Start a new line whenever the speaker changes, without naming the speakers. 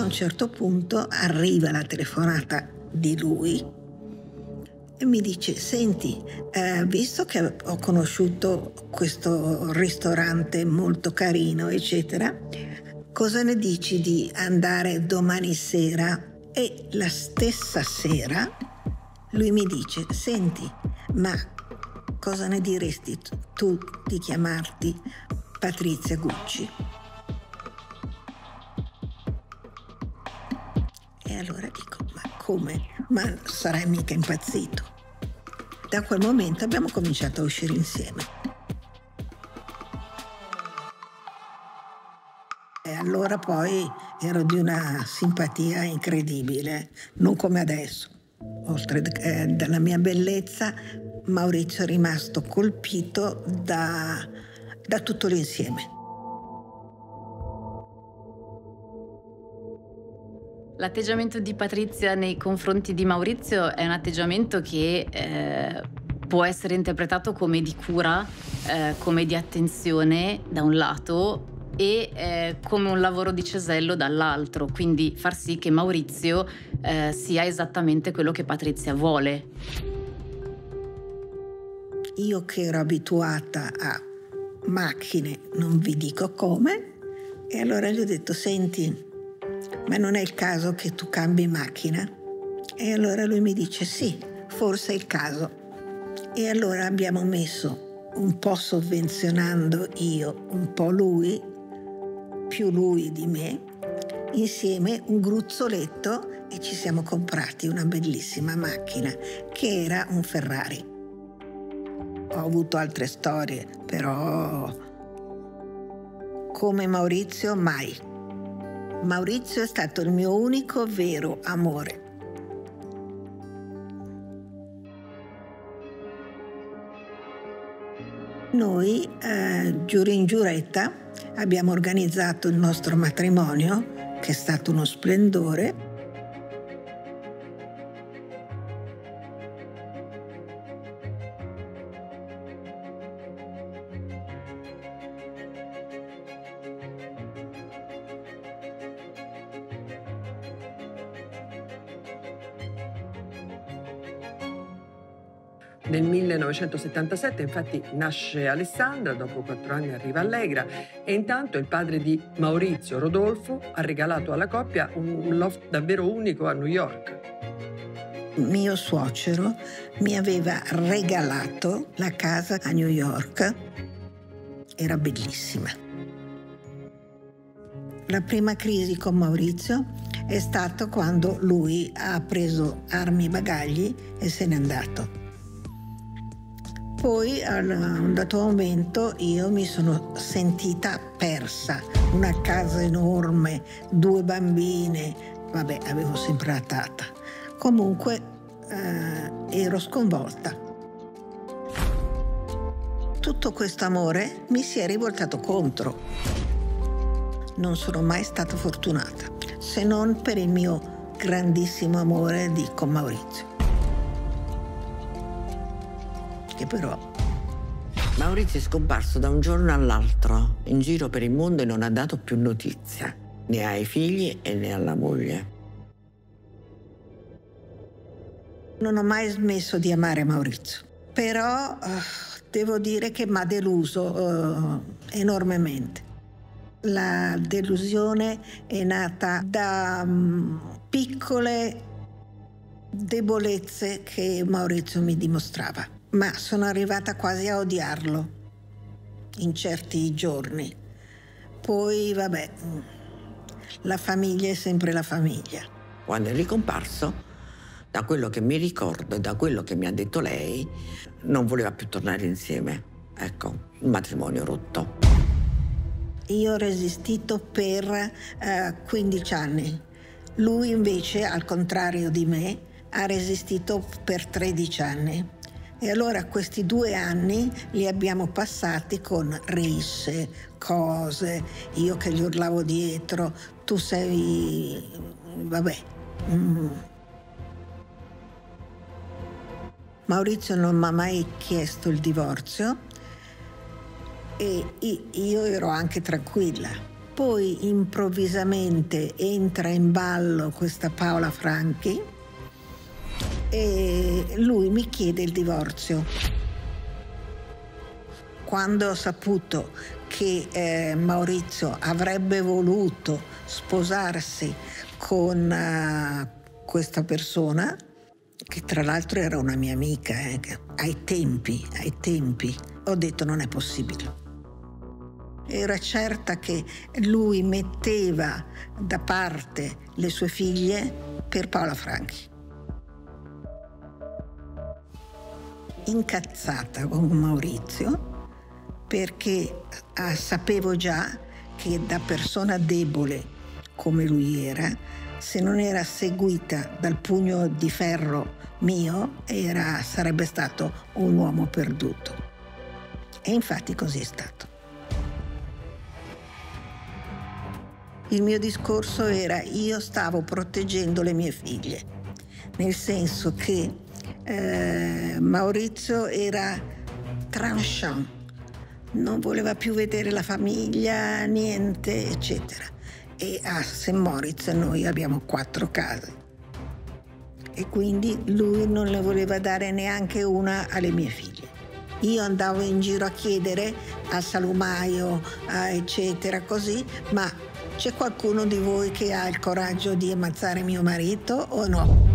A un certo punto arriva la telefonata di lui e mi dice: senti, visto che ho conosciuto questo ristorante molto carino, eccetera, cosa ne dici di andare domani sera? E la stessa sera lui mi dice: senti, ma cosa ne diresti tu di chiamarti Patrizia Gucci? E allora dico: ma come? Ma sarai mica impazzito? Da quel momento abbiamo cominciato a uscire insieme. E allora poi ero di una simpatia incredibile, non come adesso. Oltre dalla mia bellezza, Maurizio è rimasto colpito da tutto l'insieme.
L'atteggiamento di Patrizia nei confronti di Maurizio è un atteggiamento che può essere interpretato come di cura, come di attenzione da un lato e come un lavoro di cesello dall'altro, quindi far sì che Maurizio sia esattamente quello che Patrizia vuole.
Io che ero abituata a macchine, non vi dico come, e allora gli ho detto: senti, ma non è il caso che tu cambi macchina? E allora lui mi dice: sì, forse è il caso. E allora abbiamo messo, un po' sovvenzionando io, un po' lui, più lui di me, insieme un gruzzoletto e ci siamo comprati una bellissima macchina che era un Ferrari. Ho avuto altre storie, però come Maurizio mai. Maurizio è stato il mio unico vero amore. Noi, giura in giuretta, abbiamo organizzato il nostro matrimonio, che è stato uno splendore.
Nel 1977 infatti nasce Alessandra, dopo 4 anni arriva Allegra e intanto il padre di Maurizio, Rodolfo, ha regalato alla coppia un loft davvero unico a New York.
Mio suocero mi aveva regalato la casa a New York, era bellissima. La prima crisi con Maurizio è stata quando lui ha preso armi e bagagli e se n'è andato. Poi, a un dato momento, io mi sono sentita persa. Una casa enorme, 2 bambine, vabbè, avevo sempre la tata. Comunque, ero sconvolta. Tutto questo amore mi si è rivoltato contro. Non sono mai stata fortunata, se non per il mio grandissimo amore con Maurizio. Che però...
Maurizio è scomparso da un giorno all'altro, in giro per il mondo e non ha dato più notizia, né ai figli e né alla moglie.
Non ho mai smesso di amare Maurizio, però devo dire che mi ha deluso enormemente. La delusione è nata da piccole debolezze che Maurizio mi dimostrava. Ma sono arrivata quasi a odiarlo in certi giorni. Poi, vabbè, la famiglia è sempre la famiglia.
Quando è ricomparso, da quello che mi ricordo e da quello che mi ha detto lei, non voleva più tornare insieme. Ecco, un matrimonio rotto.
Io ho resistito per 15 anni. Lui invece, al contrario di me, ha resistito per 13 anni. E allora questi 2 anni li abbiamo passati con risse, cose, io che gli urlavo dietro, tu sei... vabbè. Maurizio non mi ha mai chiesto il divorzio e io ero anche tranquilla. Poi improvvisamente entra in ballo questa Paola Franchi e lui mi chiede il divorzio. Quando ho saputo che Maurizio avrebbe voluto sposarsi con questa persona, che tra l'altro era una mia amica, ai tempi, ho detto non è possibile. Era certa che lui metteva da parte le sue figlie per Paola Franchi. Incazzata con Maurizio, perché sapevo già che da persona debole come lui era, se non era seguita dal pugno di ferro mio, sarebbe stato un uomo perduto. E infatti così è stato. Il mio discorso era: io stavo proteggendo le mie figlie, nel senso che Maurizio era tranchant, non voleva più vedere la famiglia, niente, eccetera. E a St. Moritz noi abbiamo 4 case e quindi lui non le voleva dare neanche una alle mie figlie. Io andavo in giro a chiedere al salumaio, eccetera, così, ma c'è qualcuno di voi che ha il coraggio di ammazzare mio marito o no?